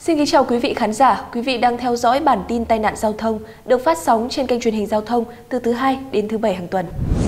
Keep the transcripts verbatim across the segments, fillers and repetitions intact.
Xin kính chào quý vị khán giả, quý vị đang theo dõi bản tin tai nạn giao thông được phát sóng trên kênh truyền hình giao thông từ thứ hai đến thứ bảy hàng tuần.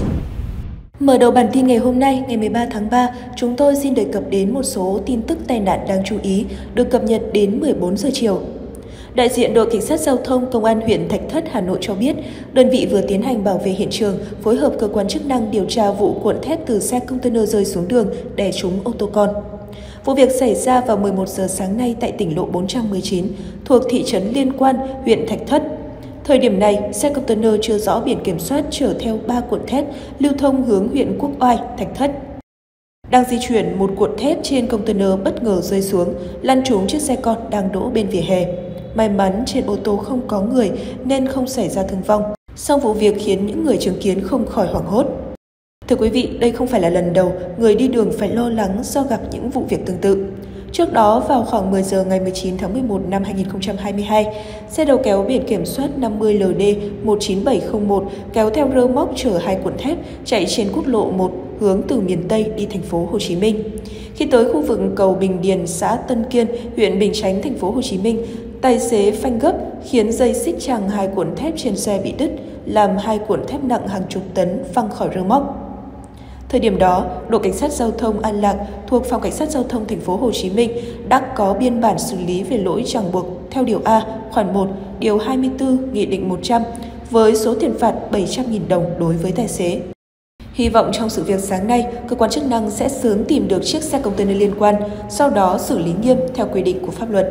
Mở đầu bản tin ngày hôm nay, ngày mười ba tháng ba, chúng tôi xin đề cập đến một số tin tức tai nạn đáng chú ý được cập nhật đến mười bốn giờ chiều. Đại diện đội cảnh sát giao thông Công an huyện Thạch Thất, Hà Nội cho biết, đơn vị vừa tiến hành bảo vệ hiện trường, phối hợp cơ quan chức năng điều tra vụ cuộn thép từ xe container rơi xuống đường đè trúng ô tô con. Vụ việc xảy ra vào mười một giờ sáng nay tại tỉnh lộ bốn trăm mười chín, thuộc thị trấn Liên Quan, huyện Thạch Thất. Thời điểm này, xe container chưa rõ biển kiểm soát chở theo ba cuộn thép lưu thông hướng huyện Quốc Oai, Thạch Thất. Đang di chuyển, một cuộn thép trên container bất ngờ rơi xuống, lăn trúng chiếc xe con đang đỗ bên vỉa hè. May mắn trên ô tô không có người nên không xảy ra thương vong. Song vụ việc khiến những người chứng kiến không khỏi hoảng hốt. Thưa quý vị, đây không phải là lần đầu người đi đường phải lo lắng do gặp những vụ việc tương tự. Trước đó, vào khoảng mười giờ ngày mười chín tháng mười một năm hai nghìn không trăm hai mươi hai, xe đầu kéo biển kiểm soát năm mươi L D một chín bảy không một kéo theo rơ móc chở hai cuộn thép chạy trên quốc lộ một hướng từ miền Tây đi thành phố Hồ Chí Minh. Khi tới khu vực cầu Bình Điền, xã Tân Kiên, huyện Bình Chánh, thành phố Hồ Chí Minh, tài xế phanh gấp khiến dây xích chằng hai cuộn thép trên xe bị đứt, làm hai cuộn thép nặng hàng chục tấn văng khỏi rơ móc. Thời điểm đó, đội cảnh sát giao thông An Lạc thuộc phòng cảnh sát giao thông thành phố Hồ Chí Minh đã có biên bản xử lý về lỗi ràng buộc theo điều A, khoản một, điều hai mươi tư, nghị định một trăm với số tiền phạt bảy trăm nghìn đồng đối với tài xế. Hy vọng trong sự việc sáng nay, cơ quan chức năng sẽ sớm tìm được chiếc xe container liên quan, sau đó xử lý nghiêm theo quy định của pháp luật.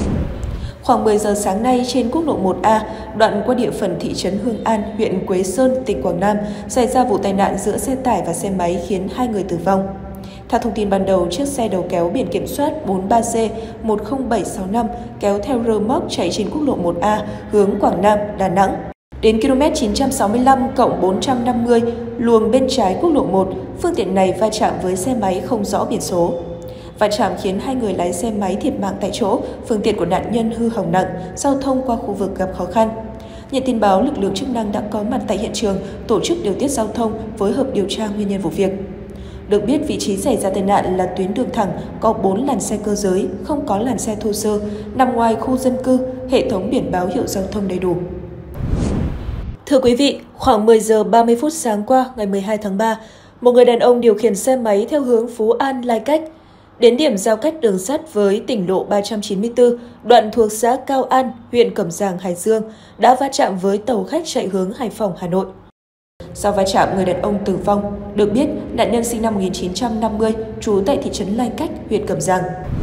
Khoảng mười giờ sáng nay trên quốc lộ một A, đoạn qua địa phận thị trấn Hương An, huyện Quế Sơn, tỉnh Quảng Nam, xảy ra vụ tai nạn giữa xe tải và xe máy khiến hai người tử vong. Theo thông tin ban đầu, chiếc xe đầu kéo biển kiểm soát bốn mươi ba C một không bảy sáu năm kéo theo rơ móc chạy trên quốc lộ một A hướng Quảng Nam, Đà Nẵng. Đến km chín trăm sáu mươi lăm cộng bốn trăm năm mươi, luồng bên trái quốc lộ một, phương tiện này va chạm với xe máy không rõ biển số. Va chạm khiến hai người lái xe máy thiệt mạng tại chỗ, phương tiện của nạn nhân hư hỏng nặng, giao thông qua khu vực gặp khó khăn. Nhận tin báo, lực lượng chức năng đã có mặt tại hiện trường, tổ chức điều tiết giao thông, phối hợp điều tra nguyên nhân vụ việc. Được biết, vị trí xảy ra tai nạn là tuyến đường thẳng, có bốn làn xe cơ giới, không có làn xe thô sơ, nằm ngoài khu dân cư, hệ thống biển báo hiệu giao thông đầy đủ. Thưa quý vị, khoảng mười giờ ba mươi phút sáng qua, ngày mười hai tháng ba, một người đàn ông điều khiển xe máy theo hướng Phú An, Lai Cách, đến điểm giao cách đường sắt với tỉnh lộ ba trăm chín mươi tư, đoạn thuộc xã Cao An, huyện Cẩm Giàng, Hải Dương, đã va chạm với tàu khách chạy hướng Hải Phòng, Hà Nội. Sau va chạm, người đàn ông tử vong. Được biết, nạn nhân sinh năm một nghìn chín trăm năm mươi, trú tại thị trấn Lai Cách, huyện Cẩm Giàng.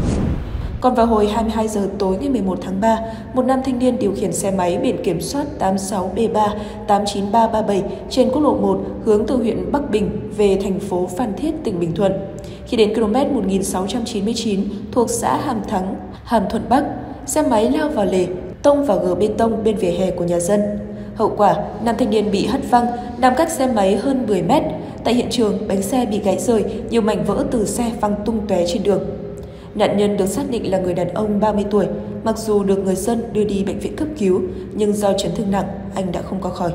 Còn vào hồi hai mươi hai giờ tối ngày mười một tháng ba, một nam thanh niên điều khiển xe máy biển kiểm soát tám sáu B ba tám chín ba ba bảy trên quốc lộ một hướng từ huyện Bắc Bình về thành phố Phan Thiết, tỉnh Bình Thuận. Khi đến km một nghìn sáu trăm chín mươi chín thuộc xã Hàm Thắng, Hàm Thuận Bắc, xe máy lao vào lề, tông vào gờ bê tông bên vỉa hè của nhà dân. Hậu quả, nam thanh niên bị hất văng, nằm cách xe máy hơn mười mét. Tại hiện trường, bánh xe bị gãy rời, nhiều mảnh vỡ từ xe văng tung tóe trên đường. Nạn nhân được xác định là người đàn ông ba mươi tuổi, mặc dù được người dân đưa đi bệnh viện cấp cứu, nhưng do chấn thương nặng, anh đã không qua khỏi.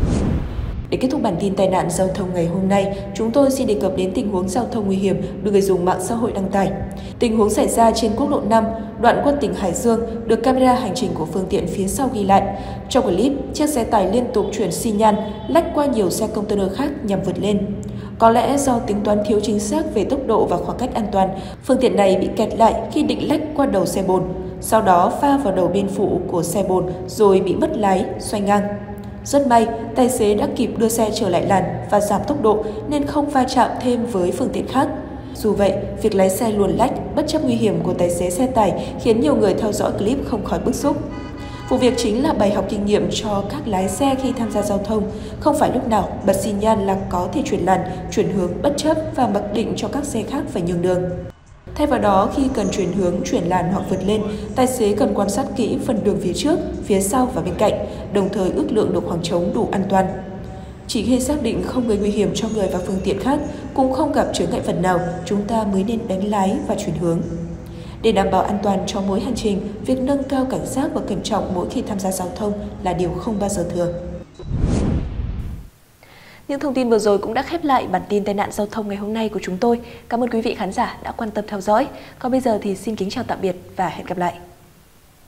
Để kết thúc bản tin tai nạn giao thông ngày hôm nay, chúng tôi xin đề cập đến tình huống giao thông nguy hiểm được người dùng mạng xã hội đăng tải. Tình huống xảy ra trên quốc lộ năm, đoạn qua tỉnh Hải Dương, được camera hành trình của phương tiện phía sau ghi lại. Trong clip, chiếc xe tải liên tục chuyển xi nhan, lách qua nhiều xe container khác nhằm vượt lên. Có lẽ do tính toán thiếu chính xác về tốc độ và khoảng cách an toàn, phương tiện này bị kẹt lại khi định lách qua đầu xe bồn, sau đó pha vào đầu bên phụ của xe bồn rồi bị mất lái, xoay ngang. Rất may, tài xế đã kịp đưa xe trở lại làn và giảm tốc độ nên không va chạm thêm với phương tiện khác. Dù vậy, việc lái xe luồn lách bất chấp nguy hiểm của tài xế xe tải khiến nhiều người theo dõi clip không khỏi bức xúc. Vụ việc chính là bài học kinh nghiệm cho các lái xe khi tham gia giao thông. Không phải lúc nào bật xi nhan là có thể chuyển làn, chuyển hướng bất chấp và mặc định cho các xe khác phải nhường đường. Thay vào đó, khi cần chuyển hướng, chuyển làn hoặc vượt lên, tài xế cần quan sát kỹ phần đường phía trước, phía sau và bên cạnh, đồng thời ước lượng được khoảng trống đủ an toàn. Chỉ khi xác định không gây nguy hiểm cho người và phương tiện khác, cũng không gặp chướng ngại vật nào, chúng ta mới nên đánh lái và chuyển hướng. Để đảm bảo an toàn cho mỗi hành trình, việc nâng cao cảnh giác và cẩn trọng mỗi khi tham gia giao thông là điều không bao giờ thừa. Những thông tin vừa rồi cũng đã khép lại bản tin tai nạn giao thông ngày hôm nay của chúng tôi. Cảm ơn quý vị khán giả đã quan tâm theo dõi. Còn bây giờ thì xin kính chào tạm biệt và hẹn gặp lại.